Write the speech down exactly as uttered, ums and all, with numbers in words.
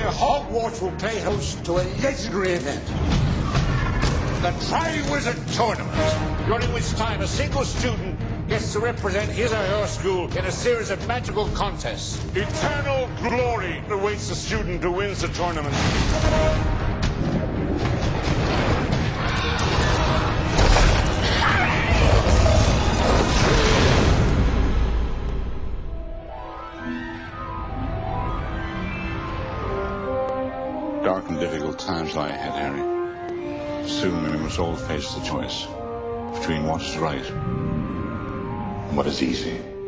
Hogwarts will play host to a legendary event. The Tri-Wizard Tournament, during which time a single student gets to represent his or her school in a series of magical contests. Eternal glory awaits the student who wins the tournament. Dark and difficult times lie ahead, Harry. Soon we must all face the choice between what is right and what is easy.